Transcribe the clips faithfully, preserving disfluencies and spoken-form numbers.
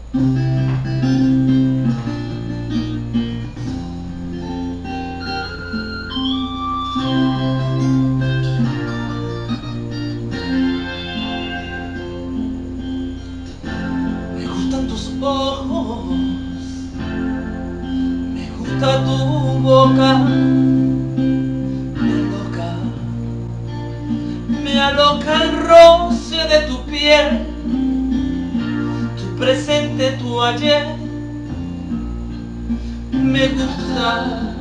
Me gustan tus ojos, me gusta tu boca, me aloca, me aloca el roce de tu piel, tu presente, tu ayer. Me gusta,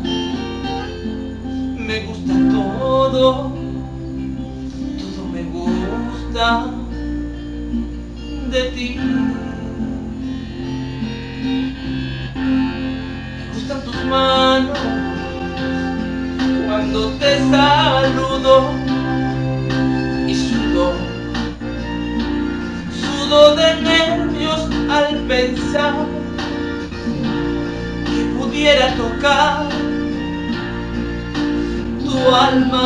me gusta todo, todo me gusta de ti. Me gustan tus manos cuando te saludo y sudo, sudo de nervios al pensar que pudiera tocar tu alma.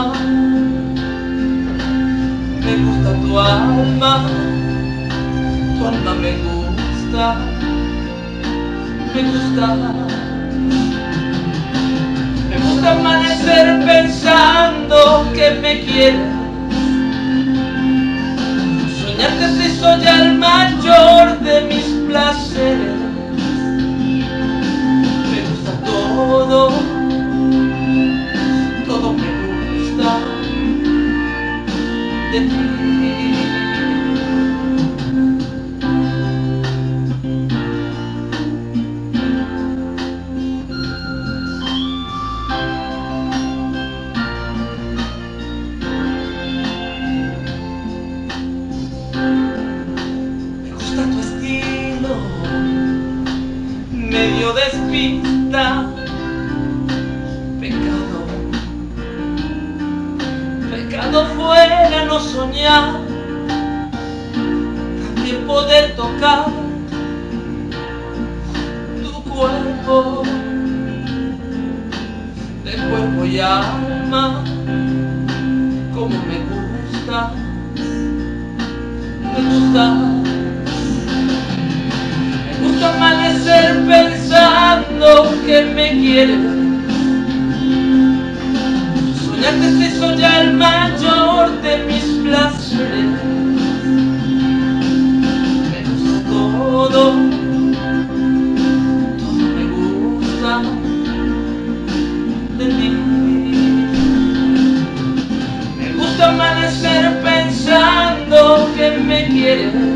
Me gusta tu alma, tu alma me gusta, me gusta. Me gusta amanecer pensando que me quieres, soñar que si soy el mayor de mis placeres. Me gusta todo, todo me gusta de ti. Medio despista, pecado, pecado fuera no soñar, también poder tocar tu cuerpo, de cuerpo y alma, como me gusta, me gusta. Amanecer pensando que me quieres, soñar que si soy el mayor de mis placeres. Me gusta todo, todo me gusta de ti. Me gusta amanecer pensando que me quieres,